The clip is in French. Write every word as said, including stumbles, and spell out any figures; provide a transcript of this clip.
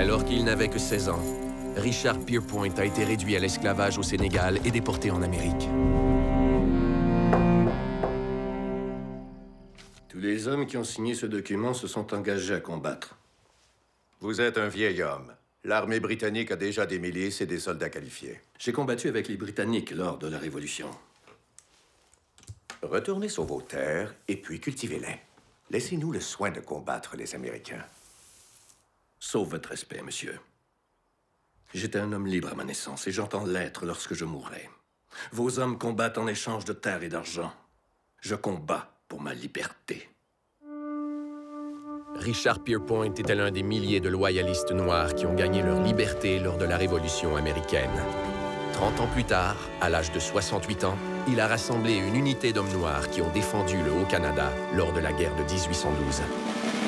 Alors qu'il n'avait que seize ans, Richard Pierpoint a été réduit à l'esclavage au Sénégal et déporté en Amérique. Tous les hommes qui ont signé ce document se sont engagés à combattre. Vous êtes un vieil homme. L'armée britannique a déjà des milices et des soldats qualifiés. J'ai combattu avec les Britanniques lors de la Révolution. Retournez sur vos terres et puis cultivez-les. Laissez-nous le soin de combattre les Américains. Sauf votre respect, monsieur. J'étais un homme libre à ma naissance et j'entends l'être lorsque je mourrai. Vos hommes combattent en échange de terre et d'argent. Je combats pour ma liberté. Richard Pierpoint était l'un des milliers de loyalistes noirs qui ont gagné leur liberté lors de la Révolution américaine. Trente ans plus tard, à l'âge de soixante-huit ans, il a rassemblé une unité d'hommes noirs qui ont défendu le Haut-Canada lors de la guerre de mille huit cent douze.